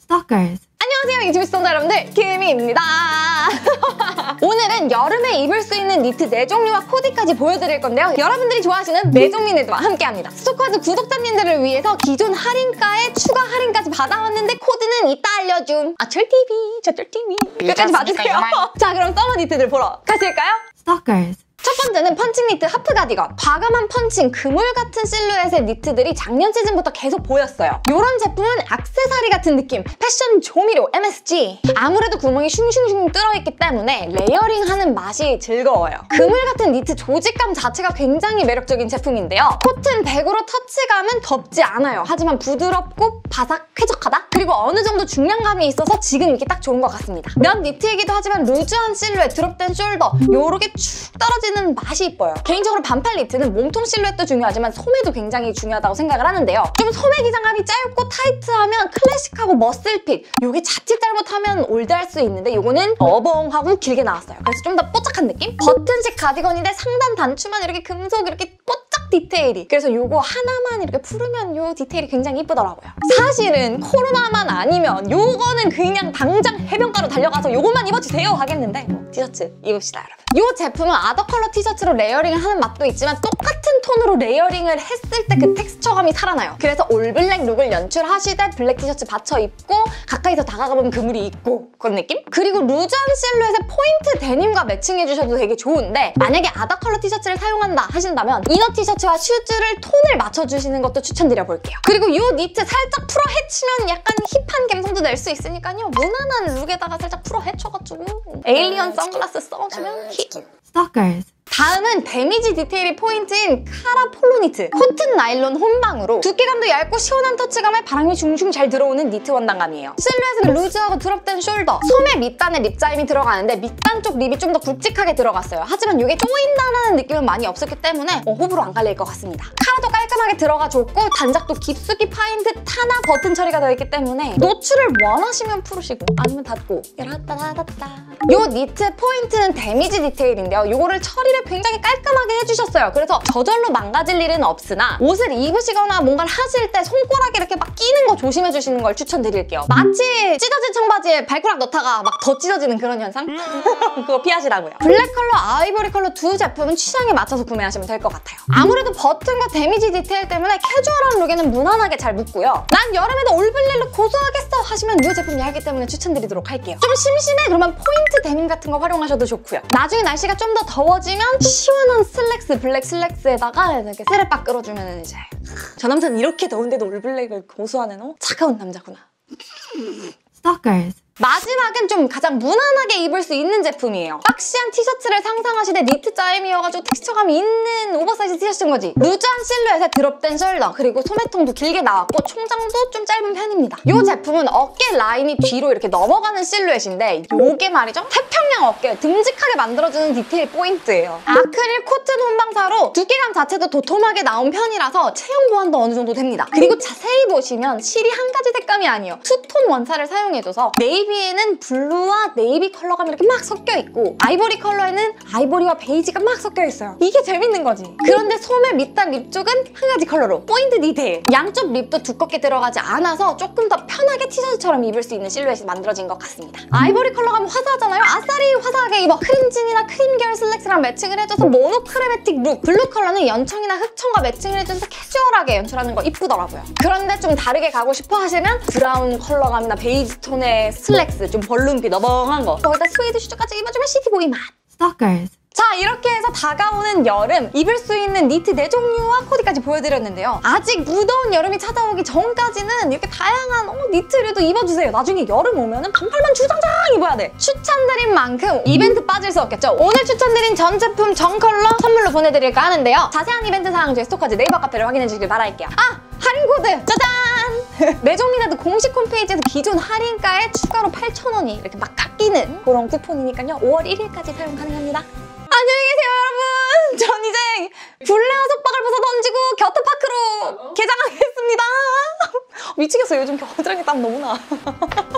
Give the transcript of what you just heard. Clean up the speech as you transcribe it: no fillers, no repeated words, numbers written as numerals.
Stalkers. 안녕하세요, 유튜브 시청자 여러분들, 김희입니다. 오늘은 여름에 입을 수 있는 니트 4종류와 코디까지 보여드릴 건데요. 여러분들이 좋아하시는 매종민들과 함께합니다. 스토커즈 구독자님들을 위해서 기존 할인가에 추가 할인까지 받아왔는데 코디는 이따 알려줌. 아철TV, 저철TV 끝까지 봐주세요. 자, 그럼 서머 니트들 보러 가실까요? Stalkers. 첫 번째는 펀칭 니트 하프 가디건. 과감한 펀칭, 그물 같은 실루엣의 니트들이 작년 시즌부터 계속 보였어요. 이런 제품은 액세서리 같은 느낌, 패션 조미료 MSG. 아무래도 구멍이 슝슝슝 뚫어있기 때문에 레이어링하는 맛이 즐거워요. 그물 같은 니트 조직감 자체가 굉장히 매력적인 제품인데요. 코튼 백으로 터치감은 덥지 않아요. 하지만 부드럽고 바삭 쾌적하다? 그리고 어느 정도 중량감이 있어서 지금 입기 딱 좋은 것 같습니다. 면 니트이기도 하지만 루즈한 실루엣, 드롭된 숄더, 요렇게 축 떨어지는 맛이 이뻐요. 개인적으로 반팔 니트는 몸통 실루엣도 중요하지만 소매도 굉장히 중요하다고 생각을 하는데요. 좀 소매 기장감이 짧고 타이트하면 클래식하고 머슬핏, 요게 자칫 잘못하면 올드할 수 있는데 요거는 어벙하고 길게 나왔어요. 그래서 좀 더 뽀짝한 느낌? 버튼식 가디건인데 상단 단추만 이렇게 금속 이렇게 뽀짝 디테일이, 그래서 요거 하나만 이렇게 풀으면 요 디테일이 굉장히 이쁘더라고요. 사실은 코로나만 아니면 요거는 그냥 당장 해변가로 달려가서 요것만 입어주세요 하겠는데 티셔츠 입읍시다, 여러분. 요 제품은 아더 컬러 티셔츠로 레이어링을 하는 맛도 있지만 똑같은 톤으로 레이어링을 했을 때 그 텍스처감이 살아나요. 그래서 올블랙 룩을 연출하시되 블랙 티셔츠 받쳐 입고 가까이서 다가가보면 그물이 있고 그런 느낌? 그리고 루즈한 실루엣의 포인트 데님과 매칭해주셔도 되게 좋은데 만약에 아더 컬러 티셔츠를 사용한다 하신다면 이너 티셔츠와 슈즈를 톤을 맞춰주시는 것도 추천드려볼게요. 그리고 이 니트 살짝 풀어 헤치면 약간 힙한 감성도 낼 수 있으니까요. 무난한 룩에다가 살짝 풀어 헤쳐가지고 에일리언 선글라스 써주면 힙! Stalkers. 다음은 데미지 디테일이 포인트인 카라 폴로 니트. 코튼 나일론 혼방으로 두께감도 얇고 시원한 터치감에 바람이 슝슝 잘 들어오는 니트 원단감이에요. 실루엣은 루즈하고 드롭된 숄더, 소매 밑단에 립자임이 들어가는데 밑단 쪽 립이 좀 더 굵직하게 들어갔어요. 하지만 이게 조인다는 느낌은 많이 없었기 때문에 호불호 안 갈릴 것 같습니다. 카라도 깔끔하게 들어가줬고 단작도 깊숙이 파인 듯 하나 버튼 처리가 되어 있기 때문에 노출을 원하시면 풀으시고 아니면 닫고 야라따라따따. 요 니트 포인트는 데미지 디테일인데요. 요거를 처리를 굉장히 깔끔하게 해주셨어요. 그래서 저절로 망가질 일은 없으나 옷을 입으시거나 뭔가를 하실 때 손가락에 이렇게 막 끼는 거 조심해주시는 걸 추천드릴게요. 마치 찢어진 청바지에 발가락 넣다가 막 더 찢어지는 그런 현상? 그거 피하시라고요. 블랙 컬러, 아이보리 컬러 두 제품은 취향에 맞춰서 구매하시면 될 것 같아요. 아무래도 버튼과 데미지 디테일 때문에 캐주얼한 룩에는 무난하게 잘 붙고요. 난 여름에도 올블랙 룩 고수하겠어 하시면 이 제품 얇기 때문에 추천드리도록 할게요. 좀 심심해? 그러면 포인트 데님 같은 거 활용하셔도 좋고요. 나중에 날씨가 좀 더 더워지면 시원한 슬랙스, 블랙 슬랙스에다가 이렇게 세레빡 끌어주면 이제 저 남자는 이렇게 더운데도 올블랙을 고수하는 차가운 남자구나. Stalkers. 마지막은 좀 가장 무난하게 입을 수 있는 제품이에요. 박시한 티셔츠를 상상하시되 니트 짜임이어가지고 텍스처감이 있는 오버사이즈 티셔츠인 거지. 루즈한 실루엣에 드롭된 숄더, 그리고 소매통도 길게 나왔고 총장도 좀 짧은 편입니다. 이 제품은 어깨 라인이 뒤로 이렇게 넘어가는 실루엣인데 요게 말이죠, 태평양 어깨를 듬직하게 만들어주는 디테일 포인트예요. 아크릴 코튼 혼방사로 두께감 자체도 도톰하게 나온 편이라서 체형 보완도 어느 정도 됩니다. 그리고 자세히 보시면 실이 한 가지 색감이 아니에요. 투톤 원사를 사용해줘서 네이비에는 블루와 네이비 컬러감이 이렇게 막 섞여있고 아이보리 컬러에는 아이보리와 베이지가 막 섞여있어요. 이게 재밌는 거지. 그런데 소매 밑단 립 쪽은 한 가지 컬러로 포인트 디테일. 양쪽 립도 두껍게 들어가지 않아서 조금 더 편하게 티셔츠처럼 입을 수 있는 실루엣이 만들어진 것 같습니다. 아이보리 컬러감은 화사하잖아요. 아싸리 화사하게 입어. 크림진이나 크림결 슬랙스랑 매칭을 해줘서 모노크레매틱 룩. 블루 컬러는 연청이나 흑청과 매칭을 해줘서 캐주얼하게 연출하는 거 이쁘더라고요. 그런데 좀 다르게 가고 싶어 하시면 브라운 컬러감이나 베이지 톤의 슬랙스, 좀 벌룬빛 너벙한 거, 거기다 스웨이드 슈즈까지 입어주면 시티보이 맛! Stalkers. 자, 이렇게 해서 다가오는 여름 입을 수 있는 니트 4종류와 코디까지 보여드렸는데요. 아직 무더운 여름이 찾아오기 전까지는 이렇게 다양한 니트류도 입어주세요. 나중에 여름 오면은 반팔만 주장장 입어야 돼. 추천드린 만큼 이벤트 빠질 수 없겠죠. 오늘 추천드린 전 제품 전 컬러 선물로 보내드릴까 하는데요. 자세한 이벤트 사항 저희 스토커즈 네이버 카페를 확인해주시길 바랄게요. 아! 할인 코드! 짜잔! 매종미나드 공식 홈페이지에서 기존 할인가에 추가로 8,000원이 이렇게 막 깎이는 그런 쿠폰이니까요. 5월 1일까지 사용 가능합니다. 안녕히 계세요, 여러분! 전 이제 블레어 속박을 벗어 던지고 겨터파크로 개장하겠습니다. 미치겠어요. 요즘 겨드랑이 땀 너무 나.